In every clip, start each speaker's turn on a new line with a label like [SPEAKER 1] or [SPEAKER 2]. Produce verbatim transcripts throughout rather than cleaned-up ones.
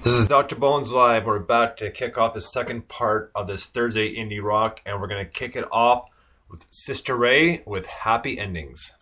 [SPEAKER 1] This is Doctor Bones Live. We're about to kick off the second part of this Thursday Indie Rock, and we're going to kick it off with Sister Ray with Happy Endings.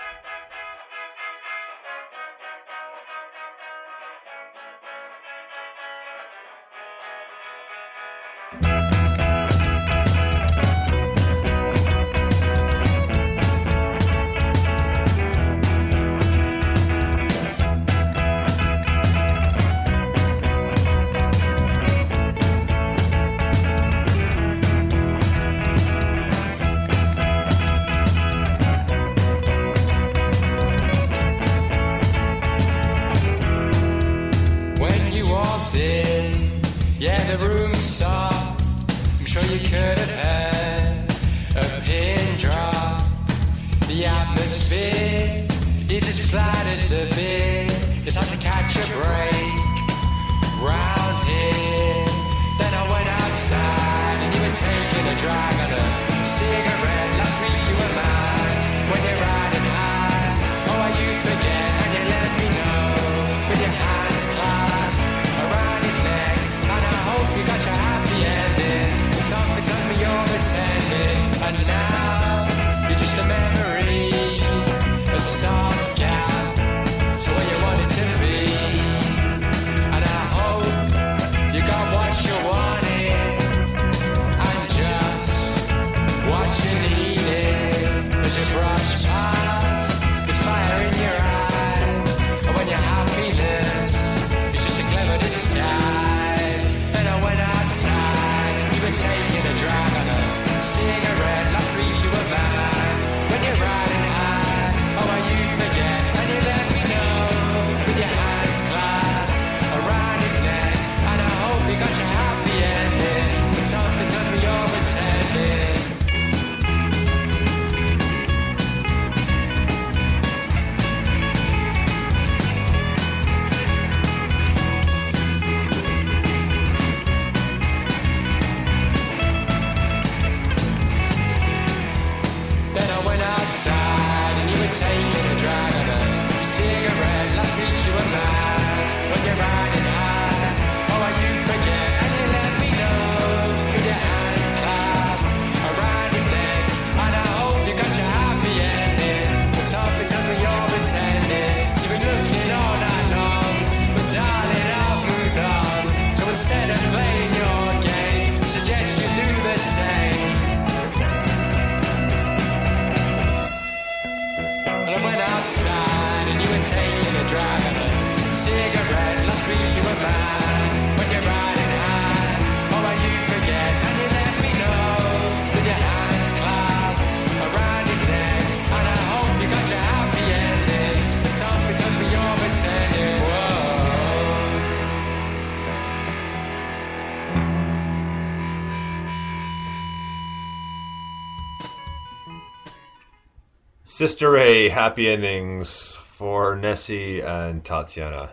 [SPEAKER 1] Sister Ray, Happy Endings for Nessie and Tatiana.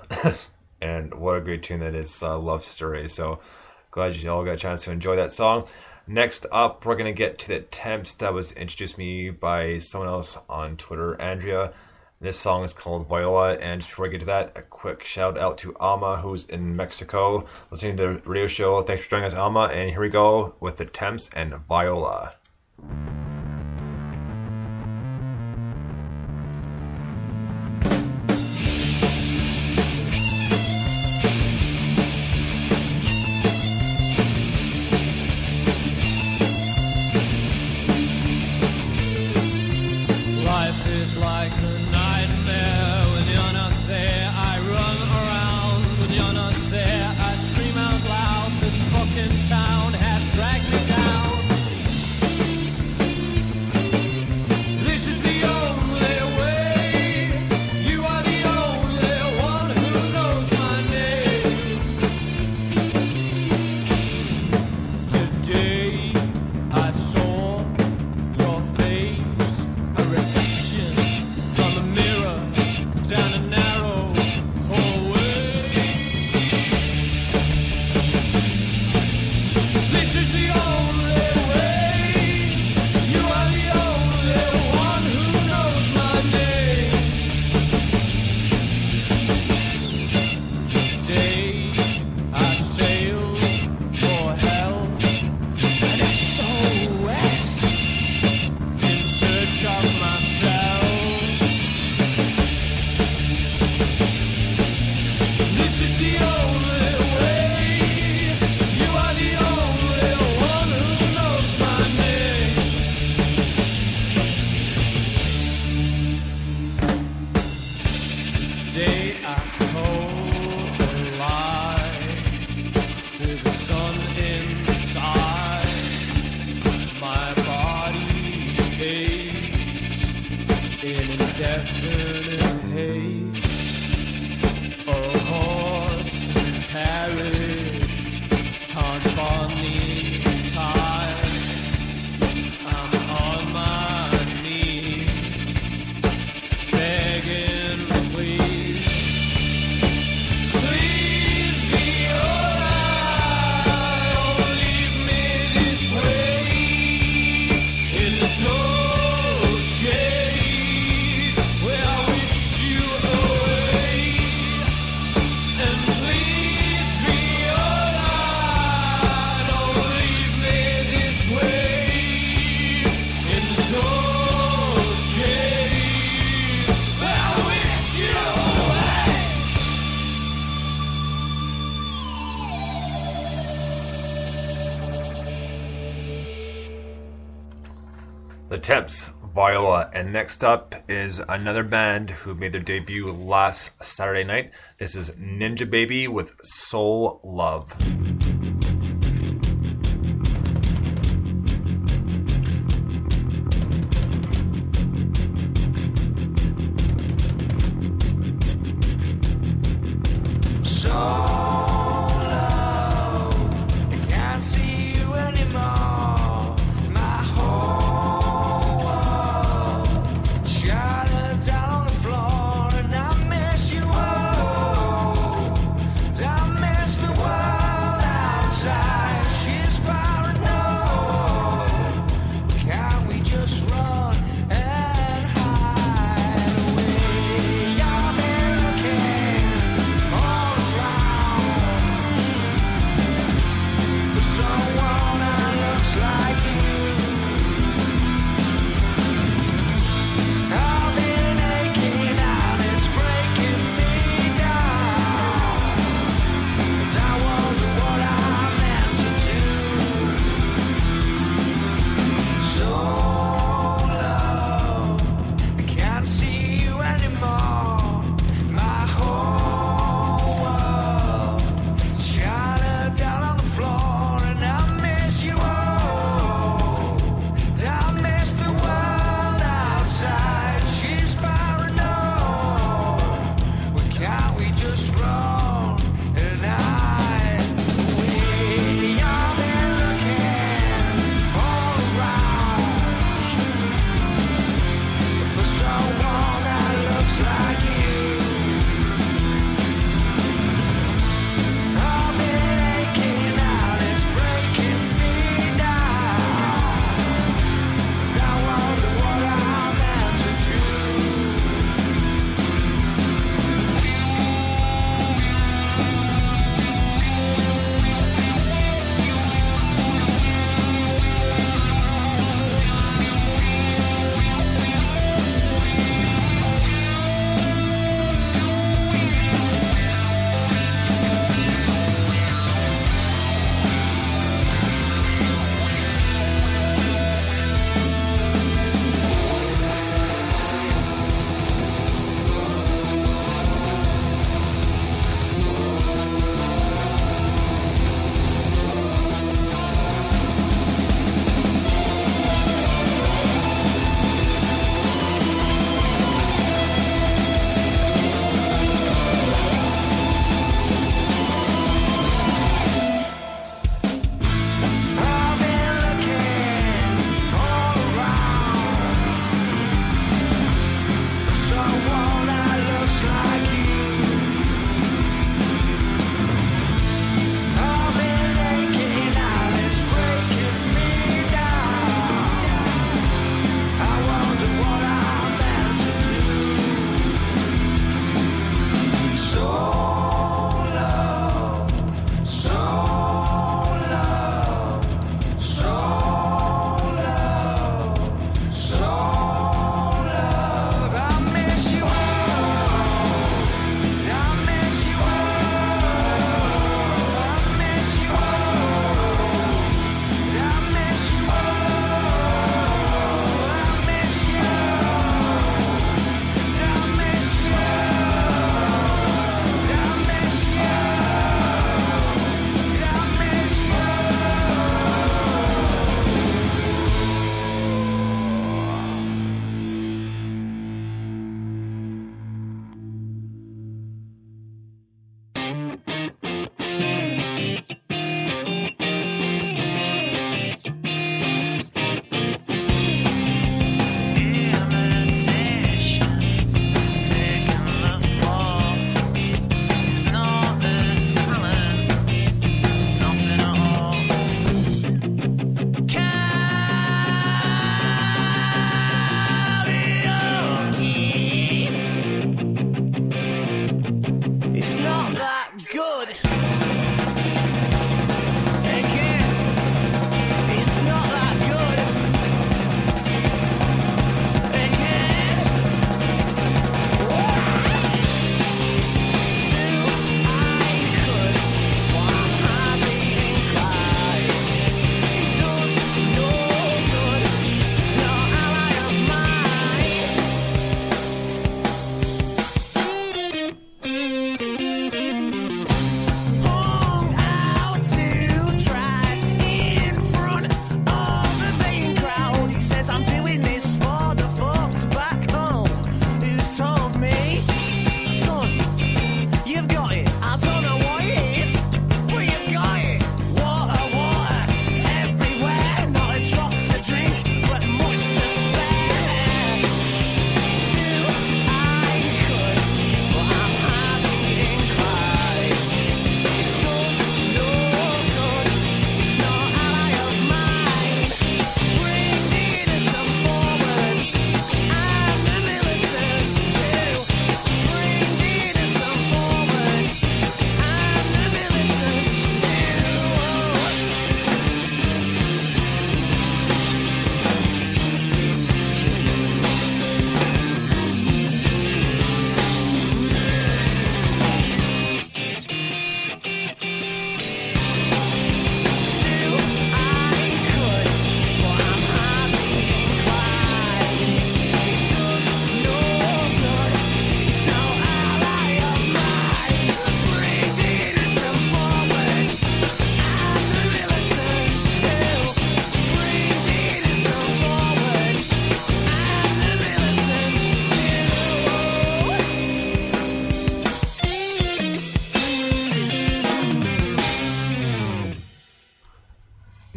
[SPEAKER 1] And what a great tune that is. I uh, love Sister Ray. So glad you all got a chance to enjoy that song. Next up, we're going to get to the Temps that was introduced me by someone else on Twitter, Andrea. This song is called Viola. And just before I get to that, a quick shout out to Alma, who's in Mexico, listening to the radio show. Thanks for joining us, Alma. And here we go with the Temps and Viola.
[SPEAKER 2] Town has dragged me down. definite haze, or a horse and carriage, can't find the time. I'm on my knees, begging, please, please be alright. Don't leave me this way in the dark shade where I wished you away. And please be alright. Don't leave me this way in the dark shade where I wished you away.
[SPEAKER 1] The Temps, Viola, and next up is another band who made their debut last Saturday night. This is Ninja Baby with Soul Love.
[SPEAKER 3] So low, I can't see you anymore. My whole world shattered down on the floor, and I miss you. Oh, I miss the world I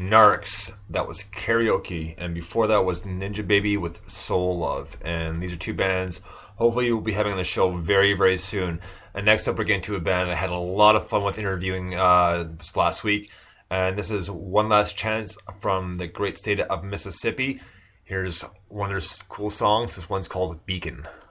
[SPEAKER 1] Narcs, that was Karaoke, and before that was Ninja Baby with Soul Love. And these are two bands hopefully we'll be having on the show very, very soon. And next up, we're getting to a band I had a lot of fun with interviewing uh, last week. And this is One Last Chance from the great state of Mississippi. Here's one of their cool songs. This one's called Beacon.